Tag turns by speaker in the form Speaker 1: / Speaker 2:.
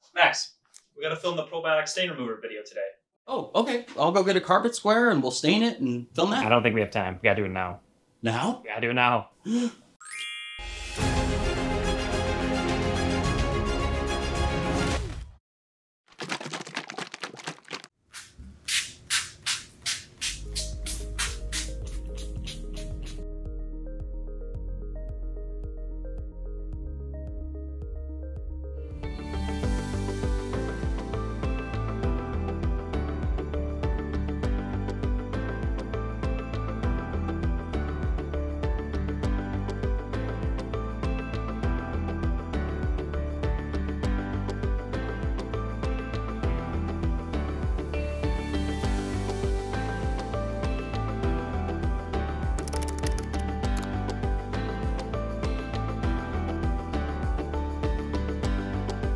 Speaker 1: Max, we gotta film the ProBiotic Stain Remover video today.
Speaker 2: Oh, okay. I'll go get a carpet square and we'll stain it and film that.
Speaker 3: I don't think we have time. We gotta do it now.
Speaker 2: Now?
Speaker 3: We gotta do it now.